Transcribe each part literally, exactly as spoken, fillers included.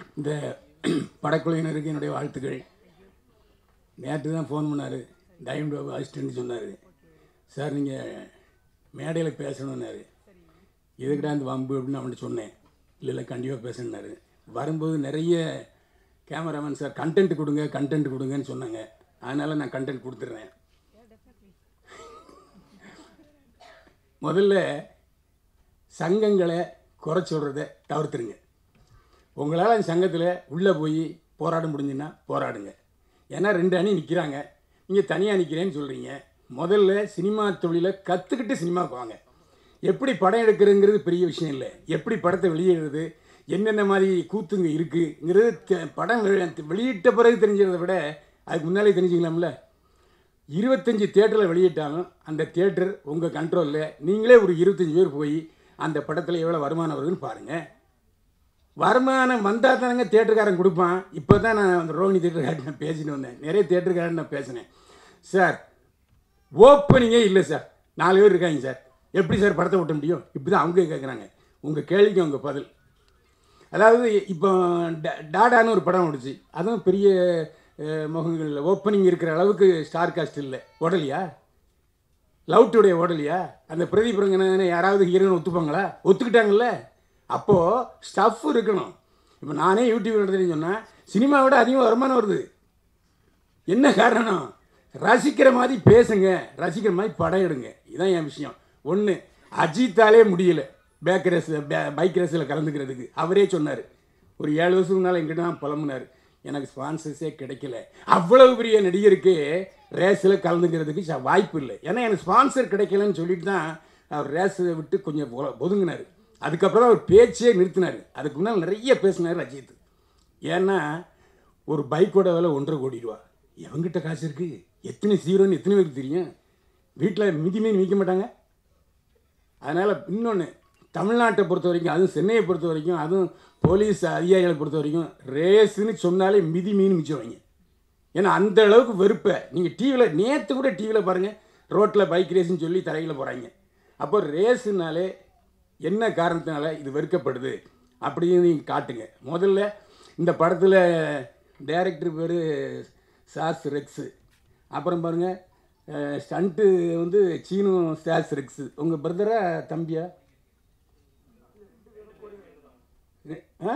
இந்த படக்குழுவினருக்கு என்னுடைய வாழ்த்துக்கள். நேற்று தான் ஃபோன் பண்ணார், டைம் பாபு அசிஸ்டன்ட் சொன்னார், சார் நீங்கள் மேடையில் பேசணுன்னாரு. எதுக்கிட்ட அந்த வம்பு அப்படின்னு அவன்கிட்ட சொன்னேன். இல்லை இல்லை கண்டிப்பாக பேசணுன்னாரு. வரும்போது நிறைய கேமராமேன் சார் கண்டென்ட் கொடுங்க கண்டென்ட் கொடுங்கன்னு சொன்னாங்க. அதனால் நான் கண்டென்ட் கொடுத்துட்றேன். முதல்ல சங்கங்களை குறை சொல்கிறத தவிர்த்துருங்க. உங்களால் அந்த சங்கத்தில் உள்ளே போய் போராட முடிஞ்சுன்னா போராடுங்க. ஏன்னா ரெண்டு அணி நிற்கிறாங்க, நீங்கள் தனியாக நிற்கிறேன்னு சொல்கிறீங்க. முதல்ல சினிமா தொழிலை கற்றுக்கிட்டு சினிமாவுக்கு வாங்க. எப்படி படம் எடுக்கிறதுங்கிறது பெரிய விஷயம் இல்லை, எப்படி படத்தை வெளியிடுறது, என்னென்ன மாதிரி கூத்துங்க இருக்குங்கிறது படம் வெளியிட்ட பிறகு தெரிஞ்சுக்கிறத விட அதுக்கு முன்னாலே தெரிஞ்சுக்கலாம்ல. இருபத்தஞ்சி தேட்டரில் வெளியிட்டாலும் அந்த தேட்டர் உங்கள் கண்ட்ரோலில். நீங்களே ஒரு இருபத்தஞ்சி பேர் போய் அந்த படத்தில் எவ்வளோ வருமானம் வருதுன்னு பாருங்கள். வருமானம் வந்தால் தானங்க தேட்டருக்காரன் கொடுப்பான். இப்போ தான் நான் அந்த ரோஹிணி தேட்டருக்காரன் நான் பேசிட்டு வந்தேன், நிறைய தேட்டருக்காரன் நான் பேசினேன். சார் ஓப்பனிங்கே இல்லை சார், நாலு பேர் இருக்காங்க சார், எப்படி சார் படத்தை ஓட்ட முடியும்? இப்படி தான் அவங்க கேட்குறாங்க. உங்கள் கேள்விக்கு அவங்க பதில். அதாவது இப்போ டாடான்னு ஒரு படம் ஓடிச்சு, அதுவும் பெரிய முகங்கள் ஓப்பனிங் இருக்கிற அளவுக்கு ஸ்டார் காஸ்ட் இல்லை. ஓடலையா? லவ் டுடே ஓடலையா? அந்த பிரதீப் ரங்கநாதனை யாராவது ஹீரோன்னு ஒத்துப்பாங்களா? ஒத்துக்கிட்டாங்கல்ல. அப்போது ஸ்டஃப் இருக்கணும். இப்போ நானே யூடியூப் எடுத்துன்னு சொன்னால் சினிமாவோட அதிகமாக வருமானம் வருது. என்ன காரணம்? ரசிக்கிற மாதிரி பேசுங்க, ரசிக்கிற மாதிரி படம் எடுங்க. இதுதான் என் விஷயம். ஒன்று, அஜித்தாலே முடியலை பேக் ரேஸ் பைக் ரேஸில் கலந்துக்கிறதுக்கு. அவரே சொன்னார், ஒரு ஏழு வருஷத்துக்கு முன்னால் எங்கிட்ட தான் புலம்புனார், எனக்கு ஸ்பான்சர்ஸே கிடைக்கல. அவ்வளவு பெரிய நடிகருக்கு ரேஸில் கலந்துக்கிறதுக்கு வாய்ப்பு இல்லை, ஏன்னா எனக்கு ஸ்பான்சர் கிடைக்கலன்னு சொல்லிட்டு தான் அவர் ரேஸை விட்டு கொஞ்சம் ஒதுங்கினார். அதுக்கப்புறம் அவர் பேச்சே நிறுத்தினார். அதுக்கு முன்னால் நிறைய பேசினார் அஜித். ஏன்னா ஒரு பைக்கோட விலை ஒன்றரை கோடி ரூபா. எவங்கிட்ட காசு இருக்குது? எத்தனை ஹீரோன்னு எத்தனை பேருக்கு தெரியும்? வீட்டில் மிதி மீன் விற்க மாட்டாங்க. அதனால் இன்னொன்று, தமிழ்நாட்டை பொறுத்த வரைக்கும், அதுவும் சென்னையை பொறுத்த வரைக்கும், அதுவும் போலீஸ் அதிகாரிகளை பொறுத்த வரைக்கும் ரேஸுன்னு சொன்னாலே மிதி மீன் மிச்சம். ஏன்னா அந்த அளவுக்கு வெறுப்பை நீங்கள் டிவியில் நேற்று கூட டிவியில் பாருங்கள், ரோட்டில் பைக் ரேஸுன்னு சொல்லி தரையில் போகிறாங்க. அப்போ ரேஸுனாலே என்ன காரணத்தினால இது வெறுக்கப்படுது அப்படின்னு நீங்கள் காட்டுங்க. முதல்ல இந்த படத்தில் டைரக்டர் பேர் சாஸ் ரெக்ஸு. அப்புறம் பாருங்கள் ஸ்டண்ட்டு வந்து சீனு சாஸ் ரெக்ஸு. உங்கள் பிரதரா தம்பியா? ஆ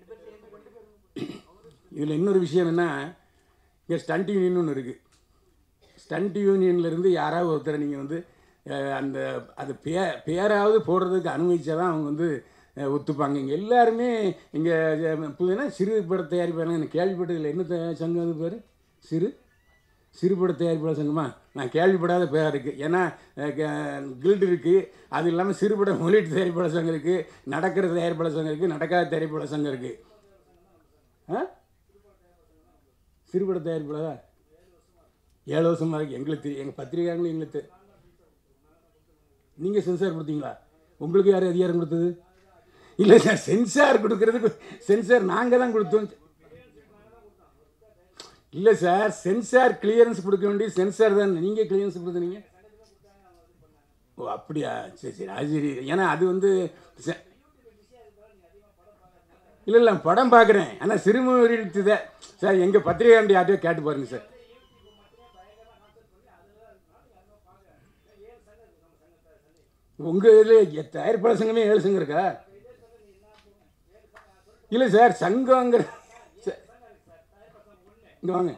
இதில் இன்னொரு விஷயம் என்ன, இங்கே ஸ்டண்ட் யூனியன் ஒன்று இருக்குது. ஸ்டண்ட் யூனியன்லேருந்து யாராவது ஒருத்தரை நீங்கள் வந்து அந்த அது பே பேராவது போடுறதுக்கு அனுமதிச்சா தான் அவங்க வந்து ஒத்துப்பாங்க. இங்கே எல்லாருமே இங்கே புதுனா சிறு பட தயாரிப்பாளங்க. எனக்கு கேள்விப்பட்டதில்லை. என்ன சங்கம் அது பேர்? சிறு சிறுபட தயாரிப்பாளர் சங்கமா? நான் கேள்விப்படாத பேராக இருக்குது. ஏன்னா கில்டு இருக்குது, அது இல்லாமல் சிறுபட முதலீட்டு தயாரிப்பாளர் சங்கம் இருக்குது, நடக்கிற தயாரிப்பாளர் சங்கம் இருக்குது, நடக்காத தயாரிப்பாளர் சங்கம் இருக்குது. ஆ சிறுபட தயாரிப்பாளரா? ஏழு வருஷமாக இருக்குது. எங்களுக்கு தெரியும், எங்கள் பத்திரிகையாளங்களும் எங்களுக்கு. நீங்கள் சென்சார் கொடுத்தீங்களா? உங்களுக்கு யார் அதிகாரம் கொடுத்தது? இல்லை சார், சென்சார் கொடுக்கறதுக்கு சென்சார் நாங்கள் தான் கொடுத்தோம். இல்லை சார், சென்சார் கிளியரன்ஸ் கொடுக்க வேண்டிய சென்சார் தான், நீங்கள் கிளியரன்ஸ் கொடுத்தீங்க. ஓ அப்படியா? சரி சரி, அது சரி. ஏன்னா அது வந்து இல்லை இல்லை படம் பார்க்குறேன், ஆனால் சிறுமுறை தான் சார். எங்கள் பத்திரிகையாண்டி யார்ட்டையோ கேட்டு பாருங்க சார். உங்கள் இதில் தயாரிப்பாளர் சங்கமே ஏழு சங்கம் இருக்கா? இல்லை சார், சங்கங்கிற இங்கே வாங்க.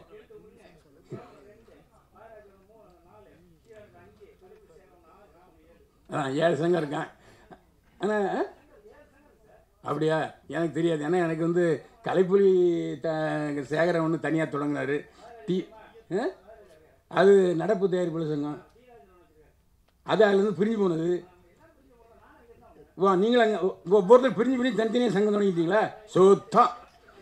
ஆ ஏழு சங்கம் இருக்கான். ஆனால் அப்படியா? எனக்கு தெரியாது. ஏன்னா எனக்கு வந்து கலைப்புலி த சேகரன் ஒன்று தனியாக தொடங்கினார். டி அது நடப்பு தயாரிப்பாளர் சங்கம், அது அதுலேருந்து பிரிஞ்சு போனது. ஓ நீங்களும் அங்கே ஒவ்வொருத்தர் பிரிஞ்சு பிரிஞ்சு தனித்தனியாக சங்கம் தொடங்கிட்டீங்களா? சுத்தம்.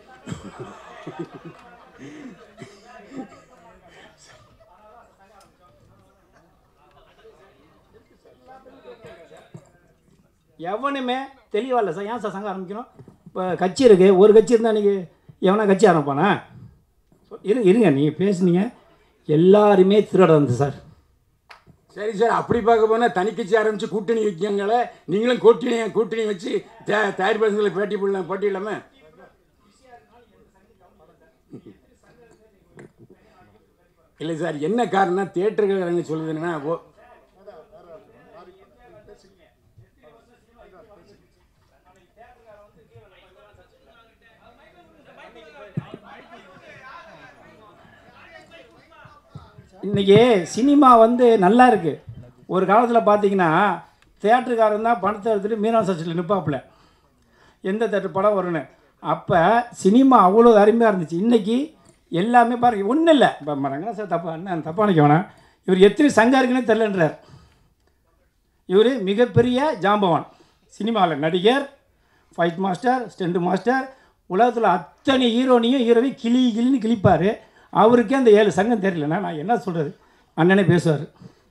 எவனுமே தெளிவாக இல்லை சார். ஏன் சார் சங்கம் ஆரம்பிக்கணும்? இப்போ கட்சி இருக்குது, ஒரு கட்சி இருந்தால் இன்றைக்கி எவனா கட்சி ஆரம்பிப்பானா? இரு இருங்க நீங்கள் பேசுனீங்க. எல்லாருமே திருட வந்து சார். சரி சார், அப்படி பார்க்க போனால் தனி கட்சி ஆரம்பித்து கூட்டணி வைக்காங்களே, நீங்களும் கூட்டணி கூட்டணி வச்சு தே தயாரிப்பாளர்களை பேட்டி போடலாம், போட்டி இல்லாமல் இல்லை சார், என்ன காரணம் தியேட்டருக்காரங்க சொல்லுதுன்னா ஓ இன்றைக்கி சினிமா வந்து நல்லா இருக்குது. ஒரு காலத்தில் பார்த்தீங்கன்னா தேட்டருக்காரன் தான் பணத்தை எடுத்துகிட்டு மீனா சர்ச்சில் நிற்பாப்புல எந்த தேட்டர் படம் வரும்னு. அப்போ சினிமா அவ்வளோ அருமையாக இருந்துச்சு. இன்றைக்கி எல்லாமே பாருங்க, ஒன்றும் இல்லை. இப்போ மரங்க சார் தப்பா என்ன தப்பாக நினைக்க வேணாம். இவர் எத்தனை சங்கம் இருக்குன்னு தெரிலன்றார். இவர் மிகப்பெரிய ஜாம்பவான். சினிமாவில் நடிகர், ஃபைட் மாஸ்டர், ஸ்டெண்ட் மாஸ்டர், உலகத்தில் அத்தனை ஹீரோனையும் ஹீரோவையும் கிளி கிளின்னு கிழிப்பார். அவருக்கே அந்த ஏழு சங்கம் தெரியலண்ணா நான் என்ன சொல்கிறது. அண்ணனே பேசுவார்.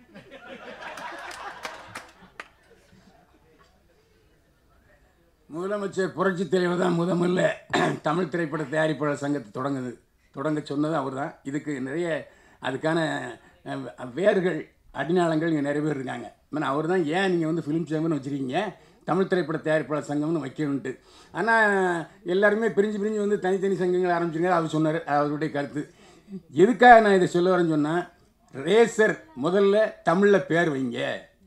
முதலமைச்சர் புரட்சி தலைவர் தான் முத முதல்ல தமிழ் திரைப்பட தயாரிப்பாளர் சங்கத்தை தொடங்குது தொடங்க சொன்னது அவர் தான். இதுக்கு நிறைய அதுக்கான வேர்கள் அடிநாளங்கள் இங்கே நிறைய பேர் இருக்காங்க. ஆனால் அவர் தான் ஏன் நீங்கள் வந்து ஃபிலிம் சேம்பர்னு வச்சுருக்கீங்க, தமிழ் திரைப்பட தயாரிப்பாளர் சங்கம்னு வைக்கணுன்ட்டு. ஆனால் எல்லாருமே பிரிஞ்சு பிரிஞ்சு வந்து தனித்தனி சங்கங்கள் ஆரம்பிச்சுங்க. அவர் சொன்னார், அவருடைய கருத்து. எதுக்காக நான் இதை சொல்ல வரேன்னு சொன்னால், ரேசர் முதல்ல தமிழில் பேர் வைங்க.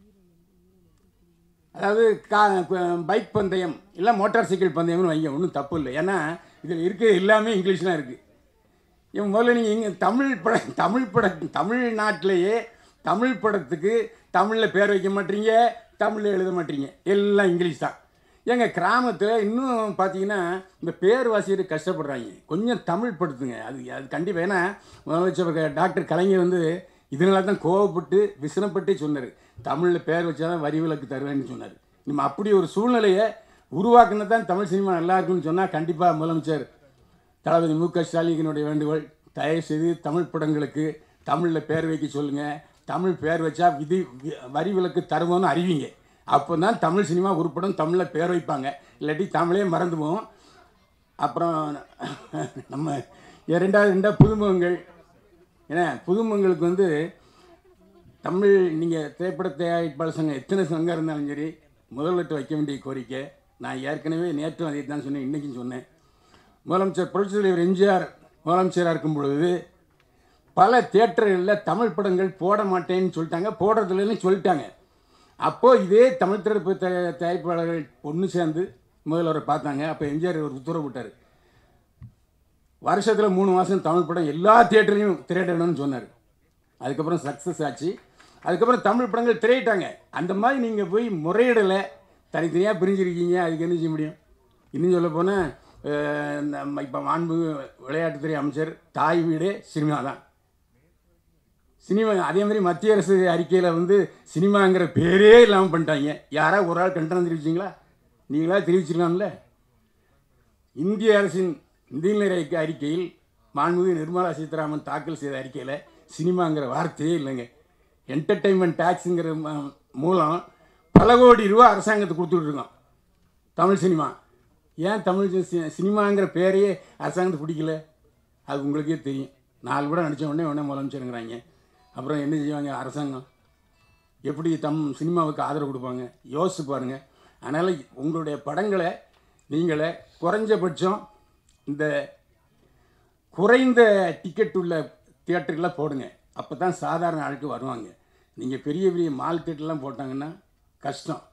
அதாவது கா பைக் பந்தயம் இல்லை மோட்டார் சைக்கிள் பந்தயம்னு வைங்க, ஒன்றும் தப்பு இல்லை. ஏன்னா இதில் இருக்கிற எல்லாமே இங்கிலீஷ்லாம் இருக்குது. இவன் முதல்ல நீங்கள் இங்கே தமிழ் பட தமிழ் பட தமிழ்நாட்டிலேயே தமிழ் படத்துக்கு தமிழில் பேர் வைக்க மாட்டீங்க, தமிழில் எழுத மாட்டீங்க, எல்லாம் இங்கிலீஷ் தான். எங்கள் கிராமத்தில் இன்னும் பார்த்தீங்கன்னா இந்த பேர் வாசிக்கிட்டு கஷ்டப்படுறாங்க. கொஞ்சம் தமிழ் படுத்துங்க, அது அது கண்டிப்பாக. ஏன்னா முதலமைச்சர் டாக்டர் கலைஞர் வந்து இதனால தான் கோவப்பட்டு விசனப்பட்டே சொன்னார், தமிழில் பேர் வச்சா தான் வரி விலக்கு தருவேன்னு சொன்னார். நம்ம அப்படி ஒரு சூழ்நிலையை உருவாக்குன தான் தமிழ் சினிமா நல்லா இருக்குன்னு சொன்னால் கண்டிப்பாக முதலமைச்சர் தளபதி மு க ஸ்டாலினுடைய வேண்டுகோள், தயவுசெய்து தமிழ் படங்களுக்கு தமிழில் பேர் வைக்க சொல்லுங்கள். தமிழ் பேர் வச்சா விதி வரி விலக்கு தருவோன்னு அறிவிங்க. அப்போ தான் தமிழ் சினிமா உருப்படும், தமிழில் பேர் வைப்பாங்க. இல்லாட்டி தமிழே மறந்து போவோம். அப்புறம் நம்ம ரெண்டாவது ரெண்டாவது புதுமுகங்கள். ஏன்னா புதுமுகங்களுக்கு வந்து தமிழ் நீங்கள் திரைப்பட தயாரிப்பாளர் சங்கம் எத்தனை சங்கம் இருந்தாலும் சரி முதல்வர்கிட்ட வைக்க வேண்டிய கோரிக்கை. நான் ஏற்கனவே நேற்றும் அதை தான் சொன்னேன், இன்றைக்கும் சொன்னேன். முதலமைச்சர் புரட்சி தலைவர் எம்ஜிஆர் முதலமைச்சராக இருக்கும் பொழுது பல தியேட்டர்களில் தமிழ் படங்கள் போட மாட்டேன்னு சொல்லிட்டாங்க, போடுறதுலன்னு சொல்லிட்டாங்க. அப்போது இதே தமிழ் திரைப்பட தயாரிப்பாளர்கள் ஒன்று சேர்ந்து முதல்வரை பார்த்தாங்க. அப்போ எம்ஜிஆர் ஒரு உத்தரவு விட்டார், வருஷத்தில் மூணு மாதம் தமிழ் படம் எல்லா தியேட்டர்லையும் திரையிடணும்னு சொன்னார். அதுக்கப்புறம் சக்ஸஸ் ஆச்சு. அதுக்கப்புறம் தமிழ் படங்கள் திரையிட்டாங்க. அந்த மாதிரி நீங்கள் போய் முறையிடலை, தனித்தனியாக பிரிஞ்சிருக்கீங்க, அதுக்கு என்ன செய்ய முடியும்? இன்னும் சொல்ல போனால் நம்ம இப்போ மாண்பு விளையாட்டுத்துறை அமைச்சர் தாய் வீடே சினிமா தான். சினிமா அதே மாதிரி மத்திய அரசு அறிக்கையில் வந்து சினிமாங்கிற பேரே இல்லாமல் பண்ணிட்டாங்க. யாராவது ஒரு ஆள் கண்டனம் தெரிவிச்சிங்களா? நீங்களா தெரிவிச்சிருக்கலாம்ல. இந்திய அரசின் நிதிநிலை அறிக்கையில் மாண்புமிகு நிர்மலா சீதாராமன் தாக்கல் செய்த அறிக்கையில் சினிமாங்கிற வார்த்தையே இல்லைங்க. என்டர்டெயின்மெண்ட் டேக்ஸுங்கிற மூலம் பல கோடி ரூபா அரசாங்கத்துக்கு கொடுத்துட்ருக்கோம் தமிழ் சினிமா. ஏன் தமிழ் சினிமாங்கிற பேரையே அரசாங்கத்துக்கு பிடிக்கல? அது உங்களுக்கே தெரியும். நாலு கூட நடித்த உடனே உடனே முதலமைச்சருங்கிறாங்க. அப்புறம் என்ன செய்வாங்க அரசாங்கம்? எப்படி தம் சினிமாவுக்கு ஆதரவு கொடுப்பாங்க? யோசிச்சு பாருங்கள். அதனால் உங்களுடைய படங்களை நீங்களே குறைஞ்சபட்சம் இந்த குறைந்த டிக்கெட் உள்ள தியேட்டரில் போடுங்க. அப்போ தான் சாதாரண ஆளுக்கு வருவாங்க. நீங்கள் பெரிய பெரிய மால் தியேட்டர்லாம் போட்டாங்கன்னா கஷ்டம்.